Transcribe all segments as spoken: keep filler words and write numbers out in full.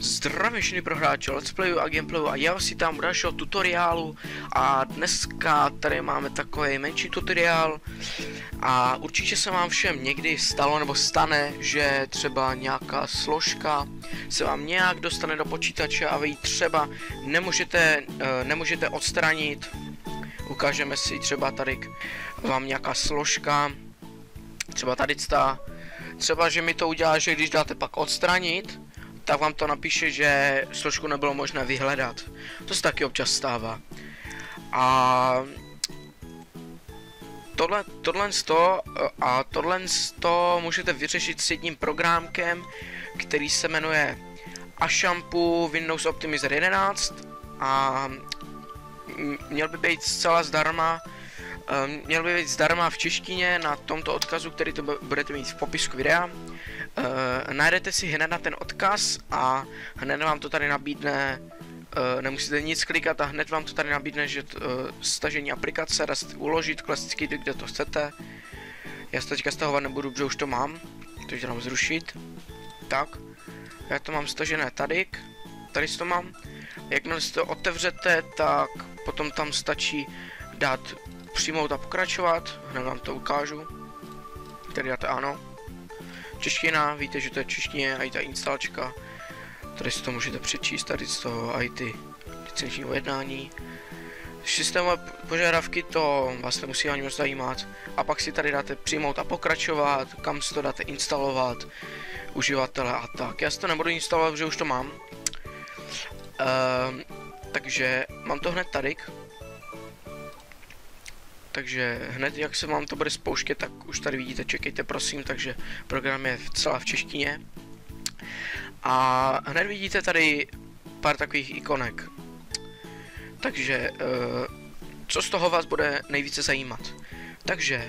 Zdravím všechny pro hráče Let's Playu a Gameplayu a já vás vítám u dalšího tutoriálu a dneska tady máme takový menší tutoriál a určitě se vám všem někdy stalo nebo stane, že třeba nějaká složka se vám nějak dostane do počítače a vy ji třeba nemůžete, nemůžete odstranit. Ukážeme si třeba tady vám nějaká složka, třeba tady ta, třeba že mi to udělá, že když dáte pak odstranit, tak vám to napíše, že složku nebylo možné vyhledat. To se taky občas stává. A tohle, tohle to, a tohle to můžete vyřešit s jedním programkem, který se jmenuje Ashampu Windows Optimizer jedenáct a měl by být zcela zdarma. Měl by být zdarma v češtině na tomto odkazu, který to budete mít v popisku videa. Uh, najdete si hned na ten odkaz a hned vám to tady nabídne, uh, nemusíte nic klikat a hned vám to tady nabídne, že uh, stažení aplikace, dá se uložit klasicky, kde to chcete. Já se teďka stahovat nebudu, protože už to mám, takže dám zrušit. Tak, já to mám stažené tady, tady to mám. Jakmile si to otevřete, tak potom tam stačí dát přijmout a pokračovat, hned vám to ukážu. Tady dáte ano. Čeština, víte, že to je češtině, a i ta instalačka. Tady si to můžete přečíst, tady z toho i ty licenční ujednání. Systémové požadavky to vás nemusí ani moc zajímat. A pak si tady dáte přijmout a pokračovat, kam si to dáte instalovat, uživatele a tak. Já si to nebudu instalovat, protože už to mám. Ehm, takže mám to hned tady. Takže hned jak se vám to bude spouštět, tak už tady vidíte, čekejte prosím, takže program je celá v češtině. A hned vidíte tady pár takových ikonek. Takže co z toho vás bude nejvíce zajímat? Takže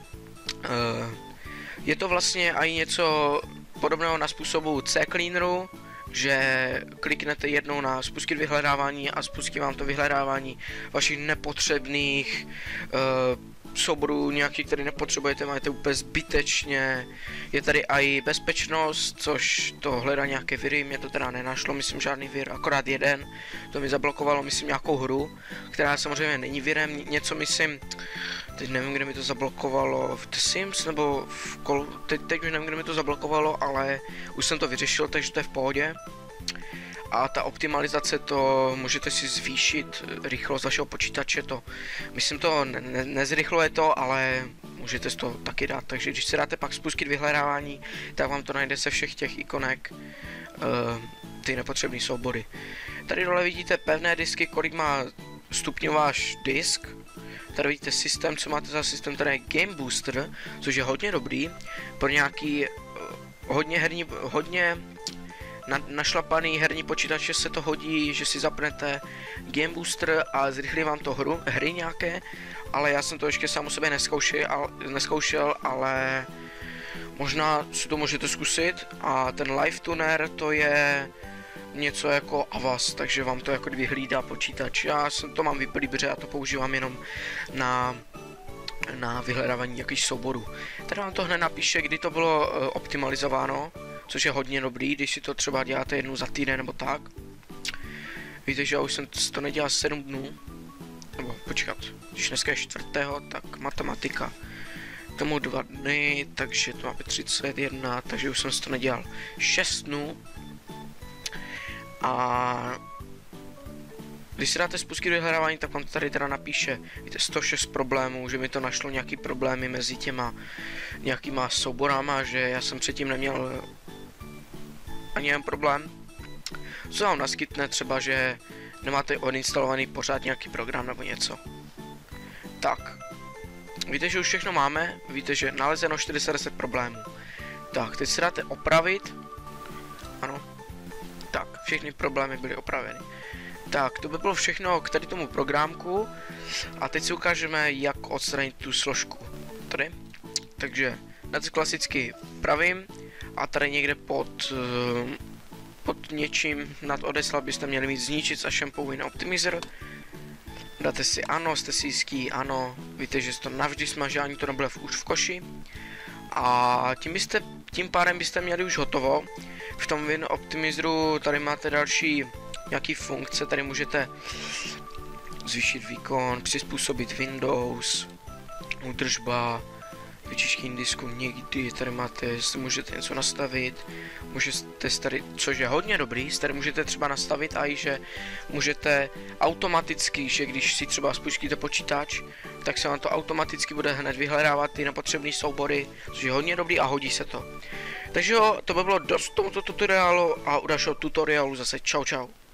je to vlastně i něco podobného na způsobu CCleaneru, že kliknete jednou na spustit vyhledávání a spustí vám to vyhledávání vašich nepotřebných uh, souborů, nějaký, který nepotřebujete, máte úplně zbytečně. Je tady i bezpečnost, což to hledá nějaké viry, mě to teda nenašlo, myslím žádný vir, akorát jeden. To mi zablokovalo, myslím, nějakou hru, která samozřejmě není virem, něco myslím, teď nevím, kde mi to zablokovalo, v The Sims nebo v Call, teď, teď už nevím, kde mi to zablokovalo, ale už jsem to vyřešil, takže to je v pohodě. A ta optimalizace, to můžete si zvýšit rychlost vašeho počítače, to myslím to ne, ne, nezrychluje to, ale můžete si to taky dát, takže když se dáte pak spustit vyhledávání, tak vám to najde se všech těch ikonek, uh, ty nepotřebné soubory. Tady dole vidíte pevné disky, kolik má stupňů váš disk. Tady vidíte systém, co máte za systém, tady je Game Booster, což je hodně dobrý, pro nějaký uh, hodně herní, hodně na, našlapaný herní počítače se to hodí, že si zapnete Game Booster a zrychlí vám to hru, hry nějaké, ale já jsem to ještě sám o sobě neskoušel, ale, neskoušel, ale možná si to můžete zkusit. A ten Live Tuner, to je něco jako Avast, takže vám to jako kdyby hlídá počítač. Já jsem to mám vyplý, protože já to používám jenom na na vyhledávání nějakých souborů. Tady vám to hned napíše, kdy to bylo uh, optimalizováno, což je hodně dobrý, když si to třeba děláte jednou za týden nebo tak. Víte, že já už jsem to nedělal sedm dnů, nebo počkat, když dneska je čtvrtého, tak matematika. K tomu dva dny, takže to máme třicet jedna, takže už jsem to nedělal šest dnů. A když si dáte spustit vyhledávání, tak vám to tady teda napíše, víte, sto šest problémů, že mi to našlo nějaký problémy mezi těma nějakýma souborama, že já jsem předtím neměl ani jeden problém. Co vám naskytne třeba, že nemáte odinstalovaný pořád nějaký program nebo něco. Tak, víte, že už všechno máme, víte, že nalezeno čtyři sta deset problémů. Tak, teď si dáte opravit, ano, tak, všechny problémy byly opraveny. Tak, to by bylo všechno k tady tomu programku a teď si ukážeme, jak odstranit tu složku. Tady. Takže na to klasicky pravím a tady někde pod, pod něčím nad odeslat byste měli mít zničit s Ashampu Windows Optimizer. Dáte si ano, jste si jistí, ano, víte, že to navždy smaží, ani to nebude už v koši. A tím, byste, tím pádem byste měli už hotovo. v tom Win Optimizeru tady máte další nějaký funkce, tady můžete zvýšit výkon, přizpůsobit Windows, údržba, vyčištění disku někdy, tady máte, můžete něco nastavit, můžete tady, což je hodně dobrý, tady můžete třeba nastavit a i že můžete automaticky, že když si třeba spustíte počítač, tak se vám to automaticky bude hned vyhledávat ty nepotřebné soubory, což je hodně dobrý a hodí se to. Takže jo, to by bylo dost tomuto tutoriálu a u dalšího tutoriálu zase čau čau.